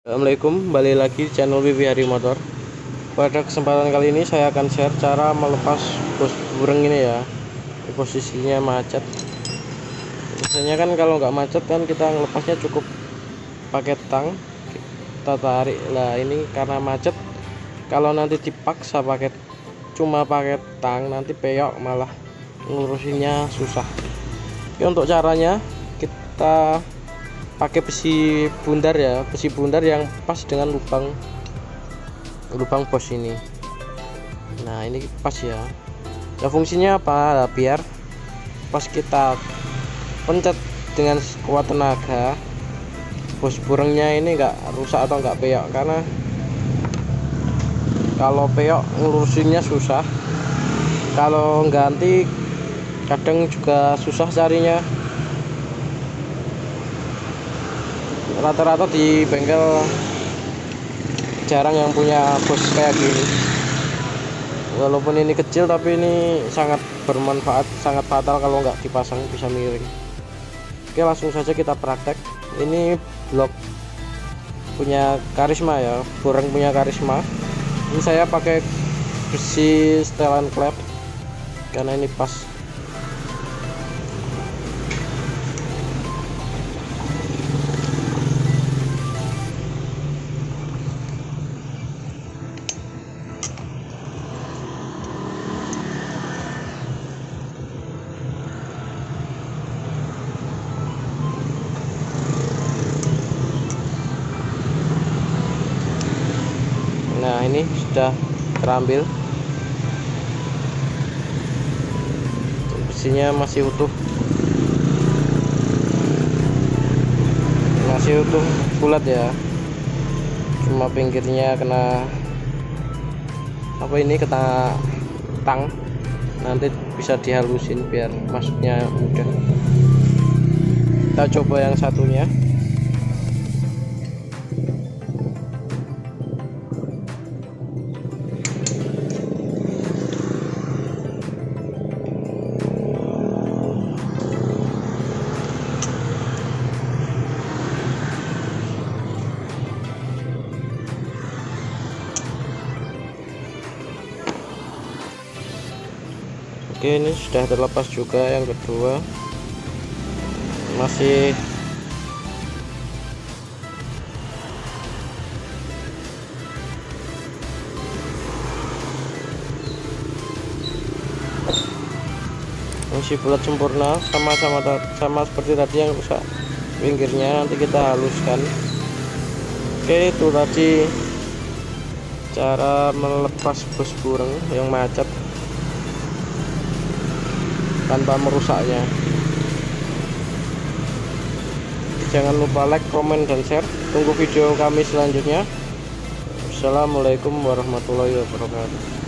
Assalamualaikum, kembali lagi di channel Wiwi Hari Motor. Pada kesempatan kali ini saya akan share cara melepas bos burung ini ya. Posisinya macet. Biasanya kan kalau nggak macet kan kita melepasnya cukup pakai tang, kita tarik. Lah ini karena macet, kalau nanti dipaksa cuma pakai tang, nanti peyok, malah ngurusinnya susah. Oke, untuk caranya kita pakai besi bundar ya, besi bundar yang pas dengan lubang bos ini. Nah ini pas ya. Nah fungsinya apa? Nah, biar pas kita pencet dengan kuat tenaga, bos burungnya ini nggak rusak atau nggak peyok, karena kalau peyok ngurusinnya susah, kalau ganti kadang juga susah carinya. Rata-rata di bengkel jarang yang punya bos kayak gini. Walaupun ini kecil tapi ini sangat bermanfaat, sangat fatal kalau nggak dipasang, bisa miring. Oke, langsung saja kita praktek. Ini blok punya Karisma ya, burung punya Karisma. Ini saya pakai besi setelan klep karena ini pas. Nah ini sudah terambil, besinya masih utuh bulat ya, cuma pinggirnya kena kena tang. Nanti bisa dihalusin biar masuknya mudah. Kita coba yang satunya. Oke, ini sudah terlepas juga yang kedua. Masih bulat sempurna, sama seperti tadi yang rusak pinggirnya. Nanti kita haluskan. Oke, itu tadi cara melepas bos burung yang macet tanpa merusaknya. Jangan lupa like, komen, dan share. Tunggu video kami selanjutnya. Assalamualaikum warahmatullahi wabarakatuh.